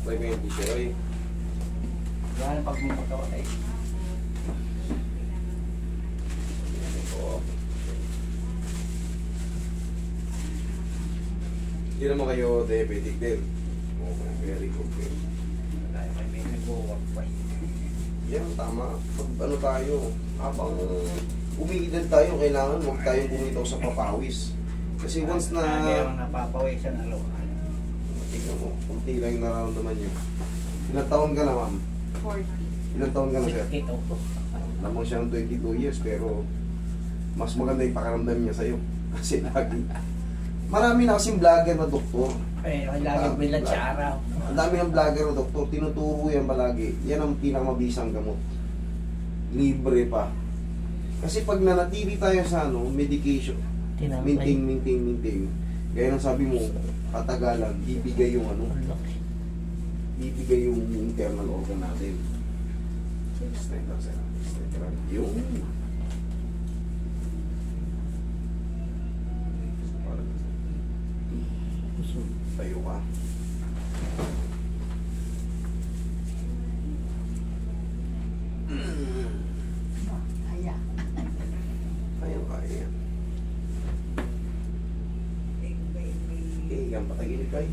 Try ko yung tissue, ay. Wala pag may magkawatay. Hindi naman kayo diabetic din. Okay, very good. Dahil may nag-work pa. Yan, tama. Pag ano tayo, habang umiidad tayo, kailangan huwag tayong bumitaw sa papawis. Kasi once na... Meron napapawisan na loob. Tingnan mo, kunti lang yung nararamdaman nyo. Ilang taon ka na, ma'am? 40. Ilang taon ka na, sir? 62 po. Lamang siya ng 22 years, pero mas maganda yung pakaramdam niya sa'yo. Kasi lagi. Marami na kasing vlogger na doktor. Eh, lagi bilang sa araw. Ang dami ng vlogger na doktor, tinuturo yan palagi. Yan ang pinakamabisang gamot. Libre pa. Kasi pag nanatili tayo sa medication, maintain. Gaya ng sabi mo, katagalan, bibigay yung bibigay yung internal organ natin. Straight lang sila. Straight lang. Yung tayo ka. Kaya. Kaya. Yan, patagilid kayo.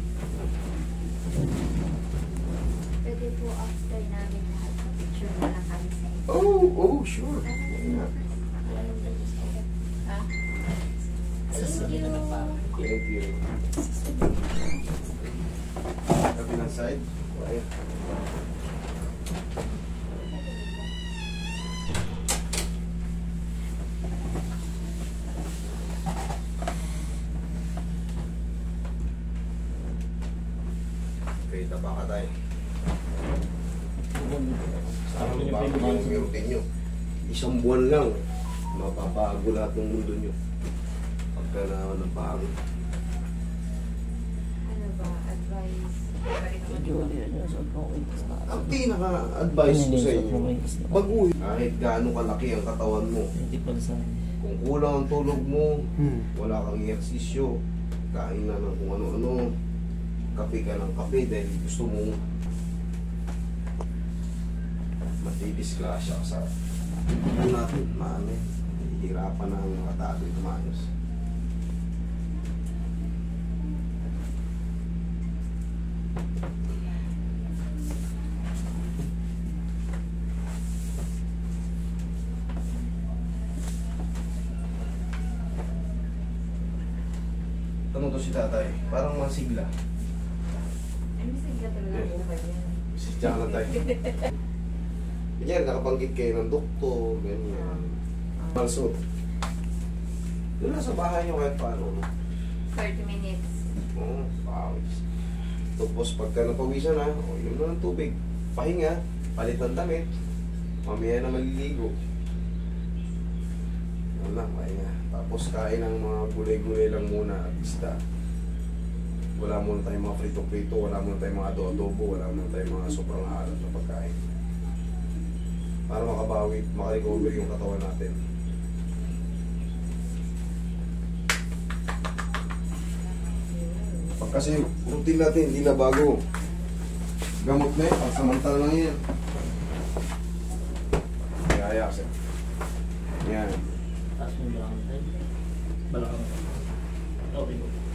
Pwede po after namin lahat, picture na lang kami sa inyo. Sure. Yeah. Ha? Thank you. Thank you. Kabilang side. Ayan. Okay, taba ka tayo. Saan ang bago yung routine nyo? Isang buwan lang, mapapago lahat ng mundo nyo. Pagka na ng bago. Ano ba, advice? Ang pinaka-advice ko sa inyo, baguhin. Kahit gaano kalaki ang katawan mo, kung kulang ang tulog mo, wala kang ehersisyo, kain na ng kung ano-ano, kape ka ng kape dahil gusto mong matidisgrasya ka sa ano natin, hihirapan na ang mga tao ito maayos. Tanong to si tatay, parang masigla. Ano sigla talaga po kayo? Sidya ka lang tayo. Ganyan, nakabanggit kayo ng doktor, ganyan. Also, doon lang sa bahay nyo kahit paano. 30 minutes. Oo, pawis. Tapos pagka napawisan na, yun na ng tubig. Pahinga, palit ng damit. Mamaya na maliligo. Yun lang, pahinga. Tapos kain ng mga gulay-gulay lang muna at isda. Wala muna tayong mga prito-prito, wala muna tayong mga adobo, wala muna tayong mga sobrang alat na pagkain. Para makabawi, makarecover yung katawan natin. Pag kasi routine natin, hindi na bago. Gamot na yun, pagsamantala lang yan. Kaya kasi. Yan. Taas mo ba ang tayo? Balakang. Okay.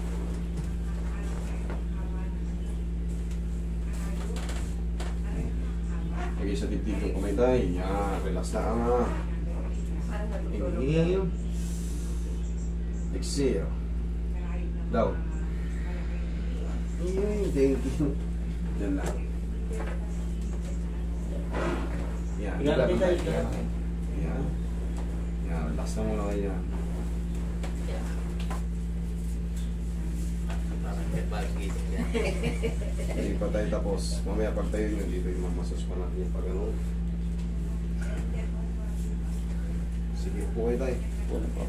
Lagay sa dibdib yung kamay tayo. Yan, relax na nga. Inhale. Exhale. Down. Yay, thank you. Yan lang. Yan. Yan. Yan, relax na muna kayo yan. Hindi pa tayo tapos. Mamaya pag tayo nyo dito yung mamasos pa natin yung pag ano. Sige, po kayo tayo. Wala po.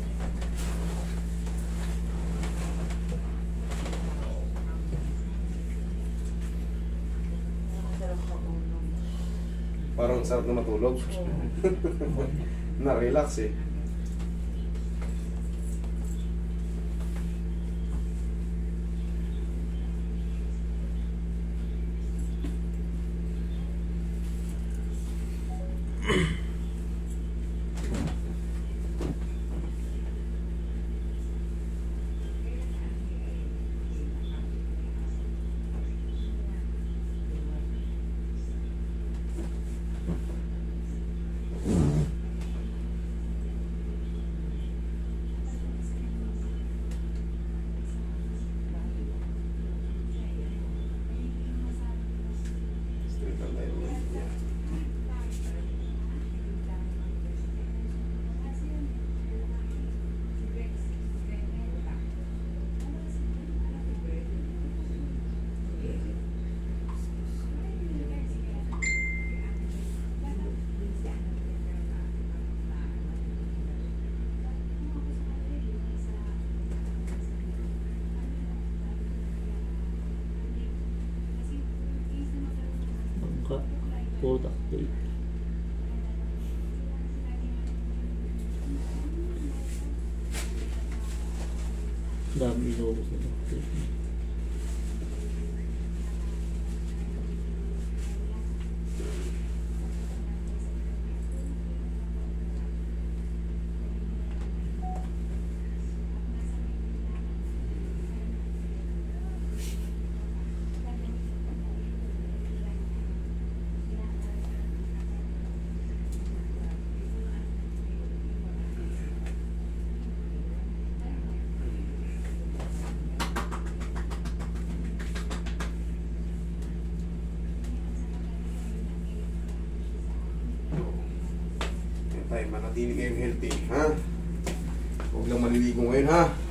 Parang sarap na matulog. Na-relax eh. Straight ang tayo ulit. Yeah. Bangka, product date. Dami inubos na doctor. Yan tayo, manatili kayong healthy, ha? Huwag lang maliligo ngayon, ha?